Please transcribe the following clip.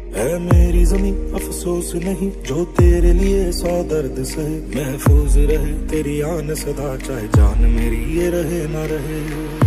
है मेरी जमीं अफसोस नहीं, जो तेरे लिए 100 दर्द सहे। महफूज रहे तेरी आन सदा, चाहे जान मेरी ये रहे ना रहे।